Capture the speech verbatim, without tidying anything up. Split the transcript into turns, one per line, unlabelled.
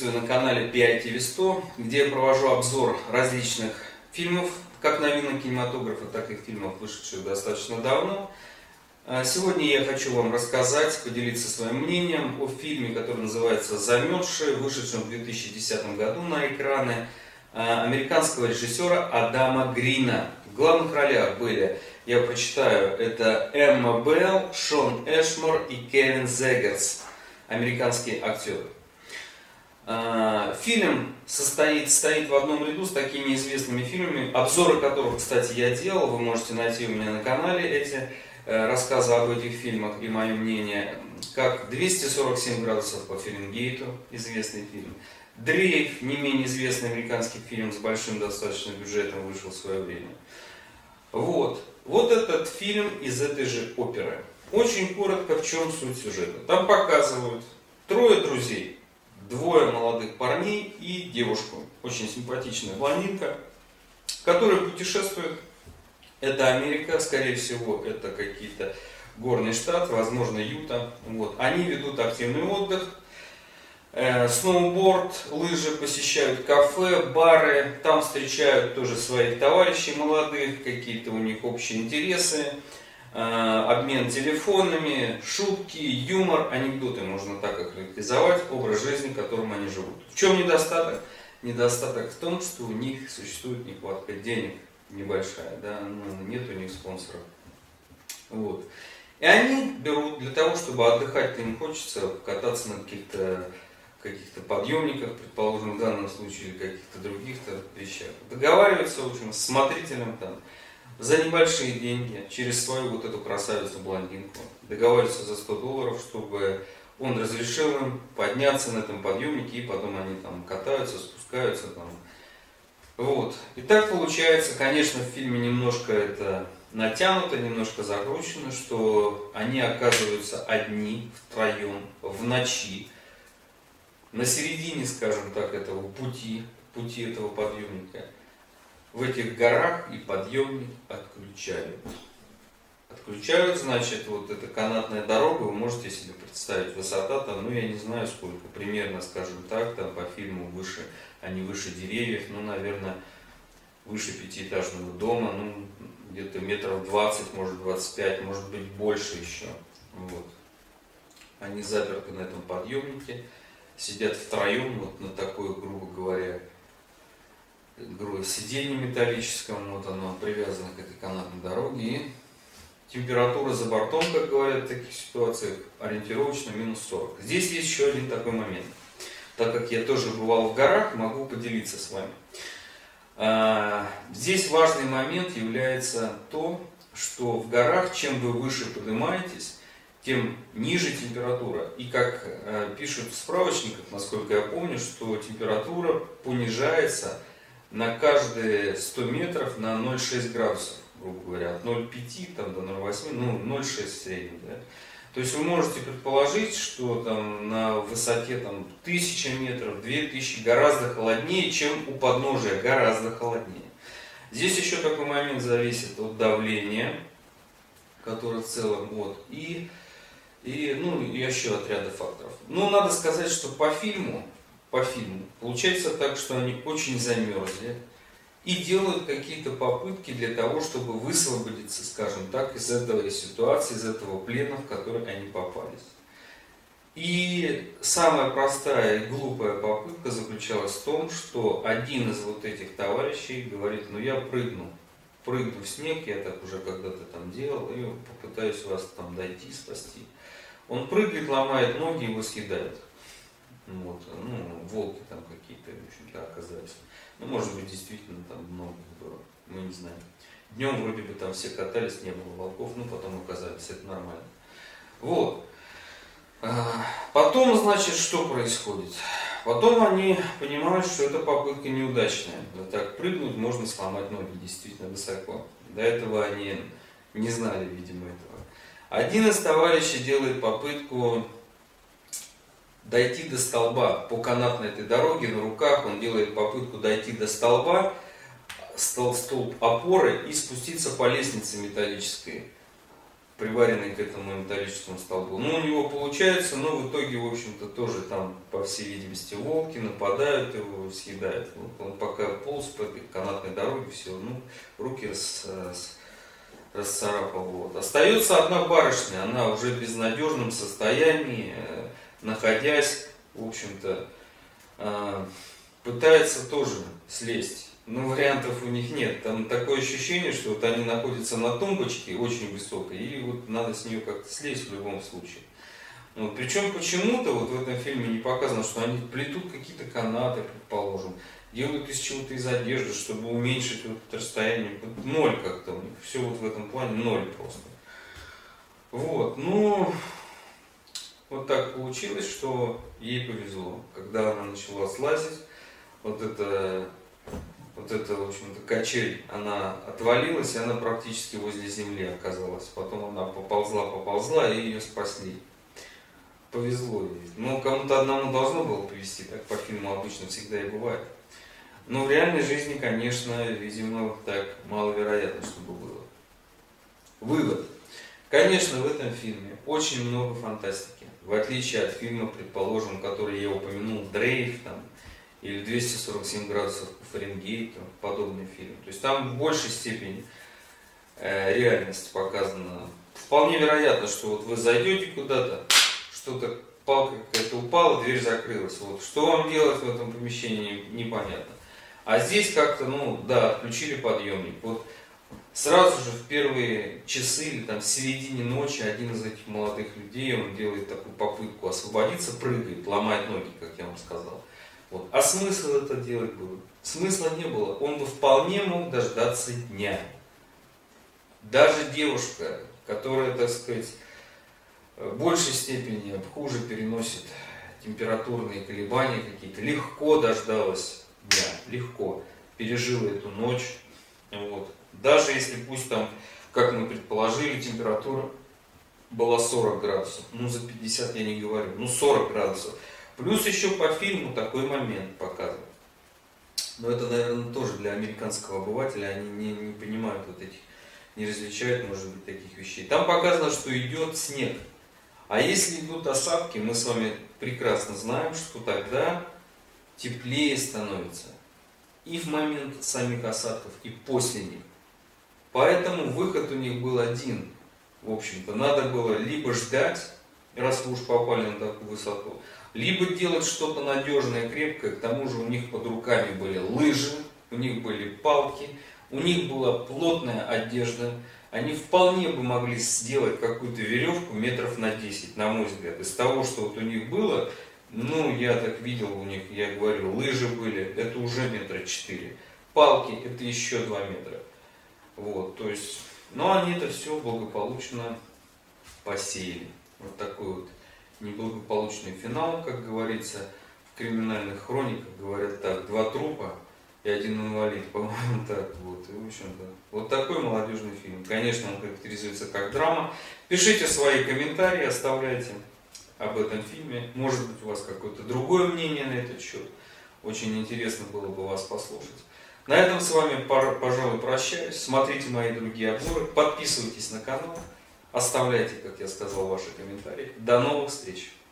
приветствую на канале пи ай ти ви сто, где я провожу обзор различных фильмов, как новинок кинематографа, так и фильмов, вышедших достаточно давно. Сегодня я хочу вам рассказать, поделиться своим мнением о фильме, который называется «Замерзшие», вышедшем в две тысячи десятом году на экраны американского режиссера Адама Грина. В главных ролях были, я прочитаю, это Эмма Белл, Шон Эшмор и Кевин Зегерс, американские актеры. Фильм состоит, стоит в одном ряду с такими известными фильмами, обзоры которых, кстати, я делал, вы можете найти у меня на канале эти рассказы об этих фильмах и мое мнение, как двести сорок семь градусов по Фаренгейту, известный фильм, Дрейф, не менее известный американский фильм с большим достаточно бюджетом, вышел в свое время. Вот, вот этот фильм из этой же оперы. Очень коротко, в чем суть сюжета. Там показывают трое друзей. Двое молодых парней и девушку, очень симпатичная блондинка, которая путешествует. Это Америка, скорее всего, это какие-то горные штаты, возможно, Юта. Вот. Они ведут активный отдых, э, сноуборд, лыжи, посещают кафе, бары, там встречают тоже своих товарищей молодых, какие-то у них общие интересы. Обмен телефонами, шутки, юмор, анекдоты, можно так охарактеризовать образ жизни, которым они живут. В чем недостаток? Недостаток в том, что у них существует нехватка денег небольшая, да? Ну, нет у них спонсоров. Вот. И они берут для того, чтобы отдыхать-то им хочется, кататься на каких-то каких-то подъемниках, предположим, в данном случае, или каких-то других-то вещах. Договариваются, в общем, с смотрителем там, за небольшие деньги, через свою вот эту красавицу-блондинку, договариваются за сто долларов, чтобы он разрешил им подняться на этом подъемнике, и потом они там катаются, спускаются там. Вот. И так получается, конечно, в фильме немножко это натянуто, немножко закручено, что они оказываются одни, втроем, в ночи, на середине, скажем так, этого пути, пути этого подъемника. В этих горах и подъемник отключают. Отключают, значит, вот эта канатная дорога, вы можете себе представить, высота там, ну я не знаю сколько, примерно, скажем так, там по фильму выше, они выше деревьев, ну, наверное, выше пятиэтажного дома, ну, где-то метров двадцать, может двадцать пять, может быть больше еще. Вот. Они заперты на этом подъемнике, сидят втроем, вот на такой, грубо говоря, сиденье металлическом, вот оно привязано к этой канатной дороге, и температура за бортом, как говорят в таких ситуациях, ориентировочно минус сорок. Здесь есть еще один такой момент. Так как я тоже бывал в горах, могу поделиться с вами. Здесь важный момент является то, что в горах, чем вы выше поднимаетесь, тем ниже температура. И как пишут в справочниках, насколько я помню, что температура понижается на каждые сто метров на ноль целых шесть десятых градусов, грубо говоря, от ноль целых пяти там, до ноль целых восьми, ну ноль целых шесть в среднем. Да? То есть вы можете предположить, что там, на высоте там, тысяча метров, две тысячи гораздо холоднее, чем у подножия, гораздо холоднее. Здесь еще такой момент зависит от давления, которое в целом, вот, и, и, ну, и еще от ряда факторов. Но надо сказать, что по фильму, по фильму. Получается так, что они очень замерзли и делают какие-то попытки для того, чтобы высвободиться, скажем так, из этой ситуации, из этого плена, в который они попались. И самая простая и глупая попытка заключалась в том, что один из вот этих товарищей говорит: ну я прыгну, прыгну в снег, я так уже когда-то там делал, и попытаюсь вас там дойти, спасти. Он прыгает, ломает ноги, его съедают. Вот, ну, волки там какие-то, в общем-то, оказались. Ну, может быть, действительно там много было, мы не знаем. Днем вроде бы там все катались, не было волков, ну, потом оказались, это нормально. Вот. Потом, значит, что происходит? Потом они понимают, что это попытка неудачная. Вот так прыгнуть можно сломать ноги действительно высоко. До этого они не знали, видимо, этого. Один из товарищей делает попытку дойти до столба по канатной этой дороге на руках, он делает попытку дойти до столба, стол, столб опоры и спуститься по лестнице металлической. приваренный к этому металлическому столбу. Ну, у него получается, но в итоге, в общем-то, тоже там, по всей видимости, волки нападают его, съедают. Вот он пока полз по этой канатной дороге, все, ну, руки рас, рас, расцарапал. Вот. Остается одна барышня, она уже в безнадежном состоянии, находясь, в общем-то, пытается тоже слезть. Но вариантов у них нет. Там такое ощущение, что вот они находятся на тумбочке очень высокой, и вот надо с нее как-то слезть в любом случае. Вот. Причем почему-то вот в этом фильме не показано, что они плетут какие-то канаты, предположим, делают из чего-то из одежды, чтобы уменьшить вот это расстояние. Вот ноль как-то у них. Все вот в этом плане ноль просто. Вот. Ну, вот так получилось, что ей повезло. Когда она начала слазить, вот это... Вот эта, в общем-то, качель, она отвалилась, и она практически возле земли оказалась. Потом она поползла, поползла, и ее спасли. Повезло ей. Ну, кому-то одному должно было повезти, так по фильму обычно всегда и бывает. Но в реальной жизни, конечно, видимо, так маловероятно, чтобы было. Вывод. Конечно, в этом фильме очень много фантастики. В отличие от фильма, предположим, который я упомянул, «Дрейф», там, или двести сорок семь градусов по Фаренгейту, подобный фильм. То есть там в большей степени э, реальность показана. Вполне вероятно, что вот вы зайдете куда-то, что-то, палка какая-то упала, дверь закрылась. Вот. Что вам делать в этом помещении, непонятно. А здесь как-то, ну да, отключили подъемник. Вот сразу же в первые часы или там в середине ночи один из этих молодых людей, он делает такую попытку освободиться, прыгает, ломает ноги, как я вам сказал. Вот. А смысл это делать было? Смысла не было. Он бы вполне мог дождаться дня. Даже девушка, которая, так сказать, в большей степени хуже переносит температурные колебания какие-то, легко дождалась дня, легко пережила эту ночь. Вот. Даже если пусть там, как мы предположили, температура была сорок градусов, ну за пятьдесят я не говорю, ну сорок градусов. Плюс еще по фильму такой момент показывают. Но это, наверное, тоже для американского обывателя, они не, не понимают вот этих, не различают, может быть, таких вещей. Там показано, что идет снег. А если идут осадки, мы с вами прекрасно знаем, что тогда теплее становится. И в момент самих осадков, и после них. Поэтому выход у них был один. В общем-то, надо было либо ждать, раз вы уж попали на такую высоту, либо делать что-то надежное, крепкое. К тому же у них под руками были лыжи, у них были палки, у них была плотная одежда. Они вполне бы могли сделать какую-то веревку метров на десять, на мой взгляд. Из того, что вот у них было, ну, я так видел у них, я говорю, лыжи были, это уже метра четыре. Палки, это еще два метра. Вот, то есть, но они это все благополучно посеяли. Вот такой вот неблагополучный финал, как говорится, в криминальных хрониках говорят так, два трупа и один инвалид, по-моему, так вот. И, в общем-то, вот такой молодежный фильм. Конечно, он характеризуется как драма. Пишите свои комментарии, оставляйте об этом фильме. Может быть, у вас какое-то другое мнение на этот счет. Очень интересно было бы вас послушать. На этом с вами, пожалуй, прощаюсь. Смотрите мои другие обзоры, подписывайтесь на канал. Оставляйте, как я сказал, ваши комментарии. До новых встреч!